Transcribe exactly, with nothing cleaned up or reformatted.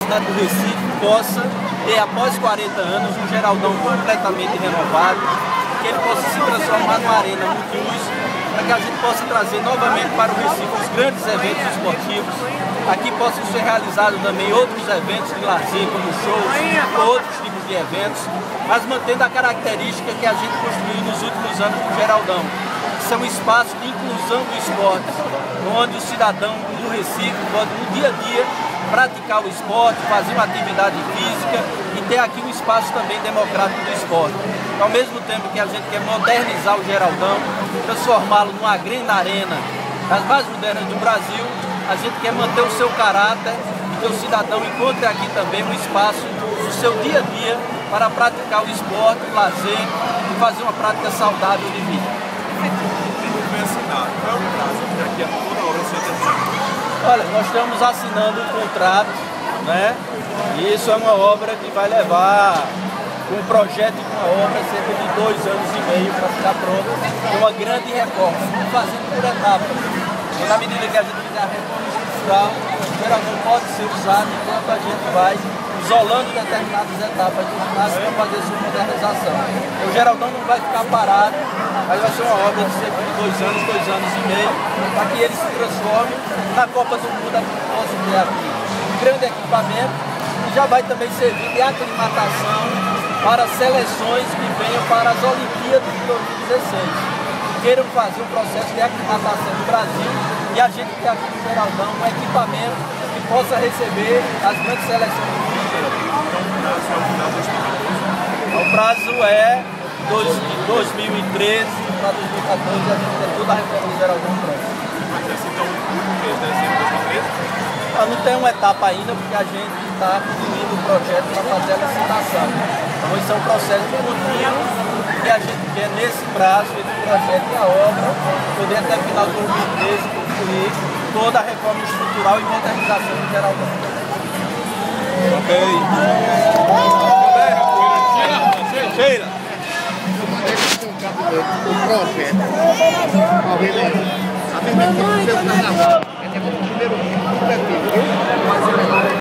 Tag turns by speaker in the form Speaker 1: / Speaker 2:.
Speaker 1: cidade do Recife possa ter, após quarenta anos, um Geraldão completamente renovado, que ele possa se transformar numa arena multiuso, para que a gente possa trazer novamente para o Recife os grandes eventos esportivos. Aqui possam ser realizados também outros eventos de lazer, como shows, outros tipos de eventos, mas mantendo a característica que a gente construiu nos últimos anos com o Geraldão, que são espaços de inclusão do esporte, onde o cidadão do Recife pode, no dia a dia, praticar o esporte, fazer uma atividade física e ter aqui um espaço também democrático do esporte. Ao mesmo tempo que a gente quer modernizar o Geraldão, transformá-lo numa grande arena das mais modernas do Brasil, a gente quer manter o seu caráter e que o cidadão encontre aqui também um espaço no seu dia a dia para praticar o esporte, o lazer e fazer uma prática saudável de vida. Olha, nós estamos assinando um contrato, né? E isso é uma obra que vai levar um projeto de uma obra cerca de dois anos e meio para ficar pronto, com uma grande reforma, fazendo por etapas. E na medida que a gente fizer a reforma estrutural, o Geraldão pode ser usado enquanto a gente vai isolando determinadas etapas do ginásio para fazer sua modernização. O Geraldão não vai ficar parado, mas vai ser uma obra de cerca de dois anos, dois anos e meio, para que ele se transforme na Copa do Mundo que possa ter aqui. Um grande equipamento e já vai também servir de aclimatação para seleções que venham para as Olimpíadas de dois mil e dezesseis. Queiram fazer um processo de aclimatação no Brasil e a gente tem aqui no Geraldão um equipamento que possa receber as grandes seleções do mundo inteiro. Então o prazo é de dois mil e treze para dois mil e quatorze, a gente tem toda a reforma do Geraldão pronta.
Speaker 2: Mas assim, então, o mês de dezembro de dois mil e treze?
Speaker 1: Não tem uma etapa ainda, porque a gente está definindo o projeto para fazer a licitação. Então esse é um processo contínuo que a gente quer, nesse prazo, entre o projeto e a obra, poder até o final de dois mil e treze concluir toda a reforma estrutural e modernização do Geraldão.
Speaker 2: Ok. Sheila.
Speaker 3: O projeto. A mesma coisa do seu carnaval. É o primeiro objetivo.